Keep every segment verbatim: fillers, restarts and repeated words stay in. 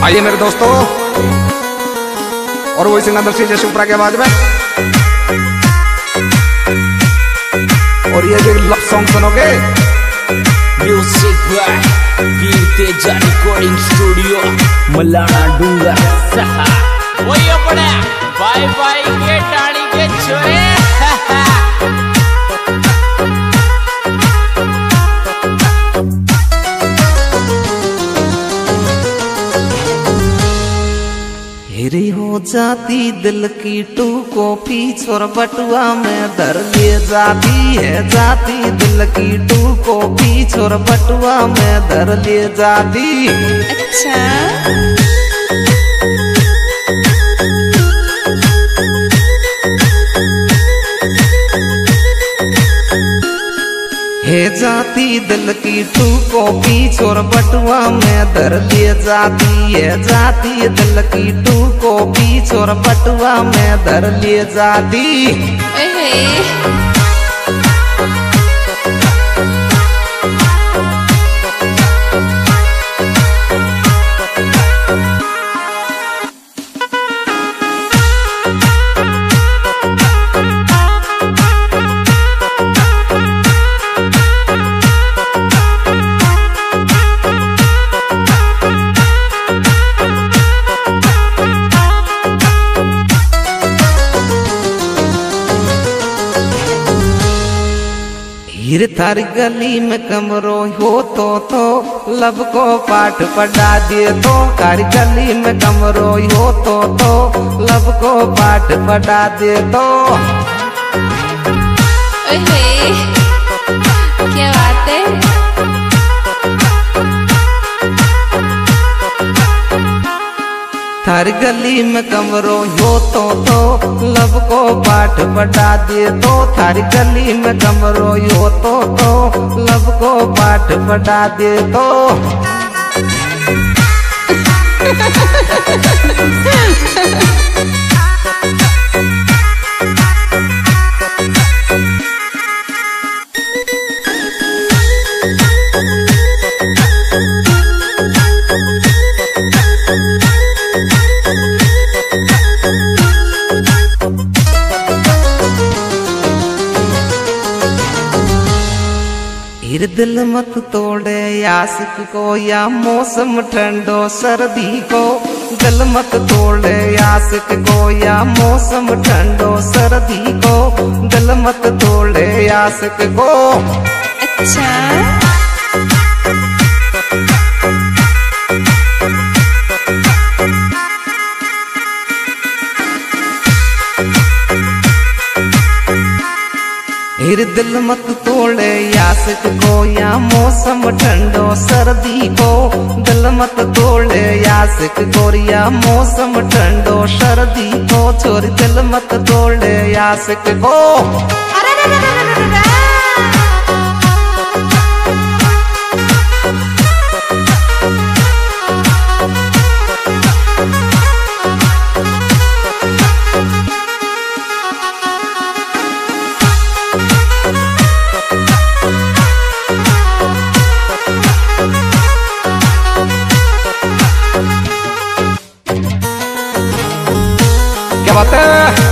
आइए मेरे दोस्तों, और वो सिंगर सिंह जैसे ऊपर की आवाज में, और ये जो लव सॉन्ग सुनोगे, music by Veer Teja recording studio Malana Dunga Saha. वही अपने बाय बाय के टाणी के छोरे। हिरी हो जाती दिल की टू कॉफी छोर बटुआ में धर ले जाती है, जाती दिल की टू कॉफी छोर बटुआ में धर ले जाती। अच्छा हे जाती दिल की टू कॉफी छोर बटुआ में धर ले जाती है, जाती दिल की टू कॉफी छोर बटुआ में धर ले जाती। हीर थारी गली में कमरो हो तो तो लब को पाठ पढ़ा दिए तो, थारी गली में कमरो हो तो तो लब को पाठ पढ़ा दिए तो। ओए क्या बात है। थारी गली में कमरो हो तो तो लब को पाठ पढ़ा दिए तो, थारी गली में कमरो हो तो तो लब को पाठ पढ़ा दिए तो। हीर दिल मत तोड़े आशिक को या मौसम ठंडो सर्दी को, दिल मत तोड़े आशिक को या मौसम ठंडो सर्दी को, दिल मत तोड़े आशिक को। अच्छा हीर दिल मत तोड़े आशिक को या मौसम ठंडो सर्दी को, दिल मत तोड़े आशिक को या मौसम ठंडो सर्दी को, छोरी दिल मत तोड़े आशिक को। क्या बात है।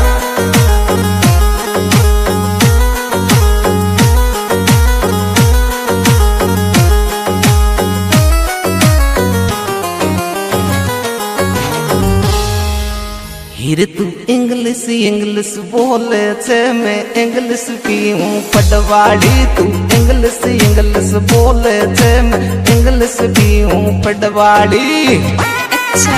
हीर तू इंग्लिश इंग्लिश बोले छे मैं इंग्लिश की हूँ पटवाड़ी, तू इंग्लिश इंग्लिश बोले छे मैं इंग्लिश की हूँ पटवाड़ी। अच्छा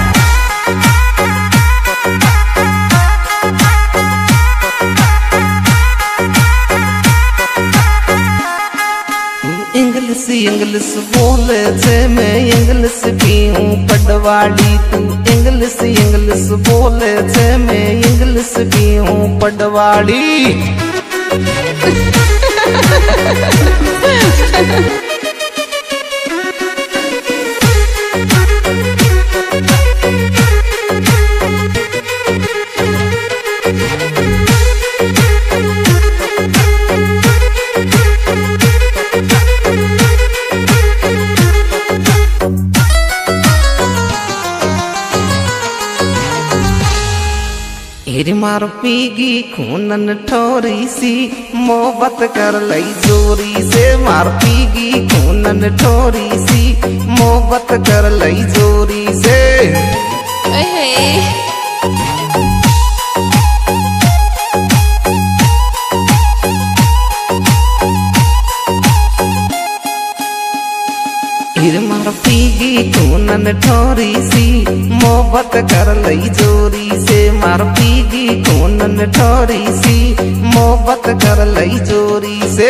इंग्लिश इंग्लिश बोले छे मैं इंग्लिश की हूँ पटवाड़ी, तू इंग्लिश इंग्लिश बोले छे मैं इंग्लिश की हूँ पटवाड़ी। मार पीगी खूनन ठोरी सी मोहब्बत कर लई जोरी से मार पीगी खूनन ठोरी सी मोहब्बत कर लई जोरी से फिर मार पीगी खूनन ठोरी सी मोहब्बत कर लई जोरी से मार पीगी खूनन ठोरी सी मोहब्बत कर लई जोरी से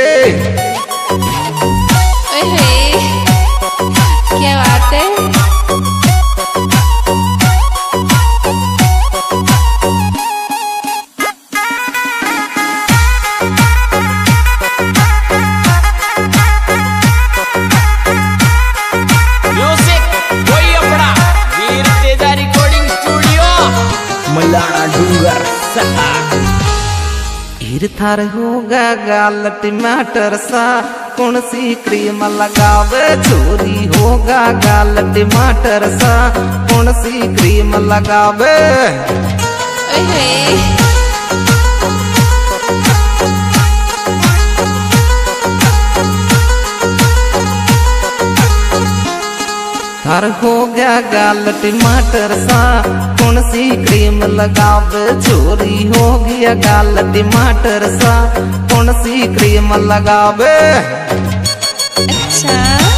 क्या बात है। मलाना डूंगर सहा हिर थार होगा गाल टमाटर सा कौन सी क्रीम लगावे छोरी होगा गाल टमाटर सा कौन सी क्रीम लगावे थार हो गया गाल टमाटर सा कौन सी क्रीम लगावे छोरी हो गया गाल टमाटर सा कौन सी क्रीम लगावे अच्छा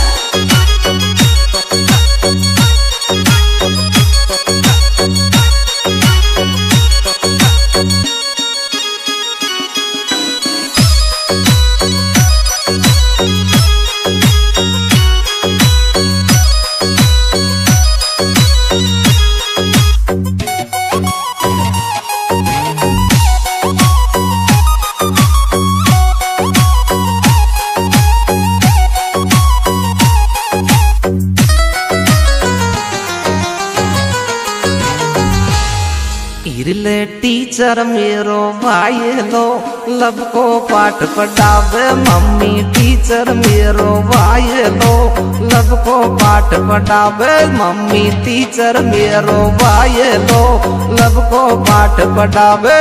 इरले टीचर मेरो भाई लो लब को पाठ पढ़ावे मम्मी टीचर मेरो भाई लो लब को पाठ पढ़ावे मम्मी टीचर मेरो भाई लो लब को पाठ पढ़ावे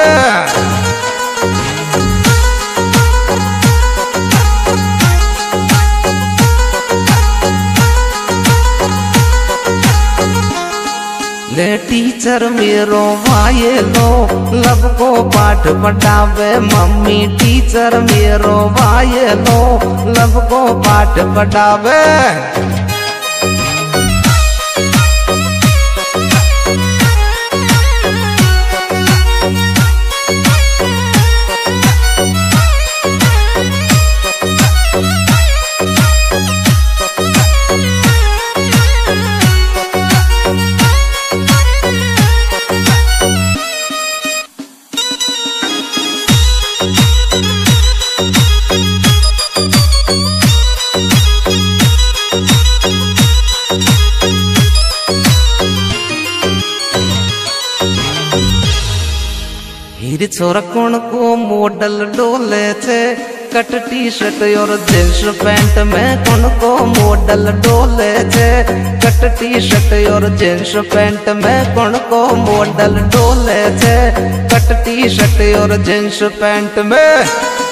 ले टीचर मेरो भाई लो लब को पाठ पढ़ावे मम्मी टीचर मेरो भाई लो लब को पाठ पढ़ावे हिर छोरा कौन को मॉडल डोले थे कट टी शर्ट और जींस पैंट में कौन को मॉडल डोले थे कट टी शर्ट और जींस पैंट में कौन को मॉडल डोले थे कट टी शर्ट और जींस पैंट में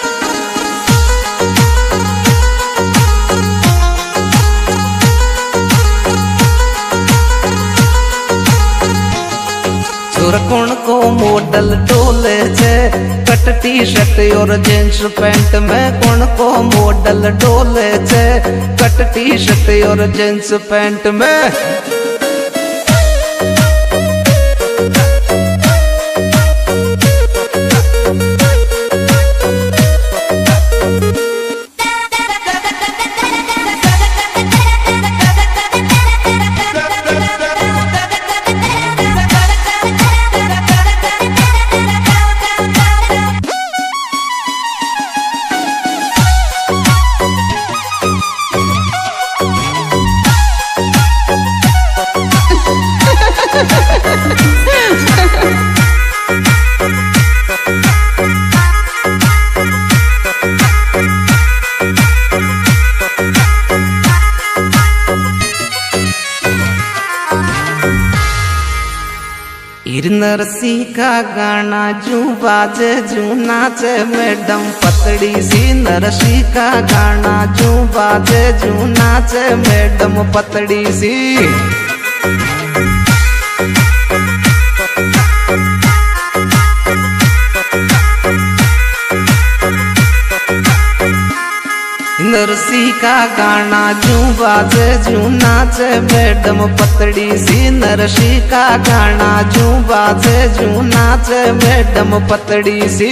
छोरा कौन को मॉडल डोले थे कट टी शर्ट और जींस पैंट में कौन को मॉडल डोले थे कट टी शर्ट और जींस पैंट में हीर नरसी का गाना जू बाजे जू नाचे मैडम पतड़ी सी नरसी का गाना जू बाजे जू नाचे मैडम पतड़ी सी। नरसी का गाना जू बाजे जू नाचे मैडम पतड़ी सी नरसी का गाना जू बाजे जू नाचे मैडम पतड़ी सी।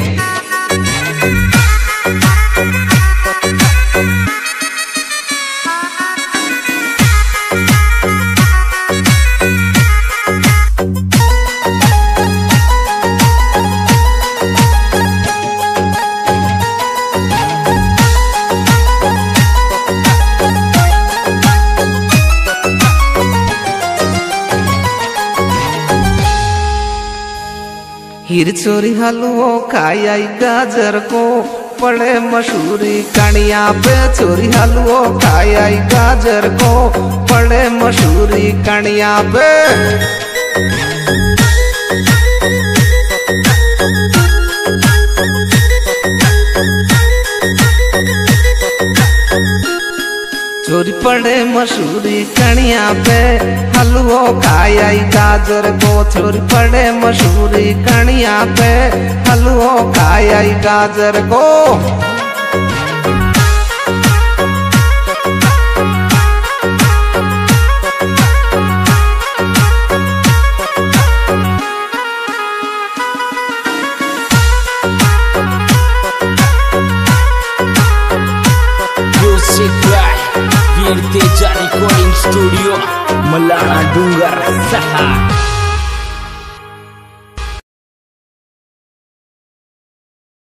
हीर चोरी हलवो खाया गाजर को पड़े मशहूरी कणिया पे चोरी हलवो खाया गाजर को पड़े मशहूरी कणिया पे। चोरी पड़े मशहूरी कणिया पे हलवो खाया गाजर को चोरी पड़े मशहूरी कणिया पे हलवो खाया गाजर को। वीर तेजा रिकॉर्डिंग स्टूडियो मलाणा डूंगर सहा।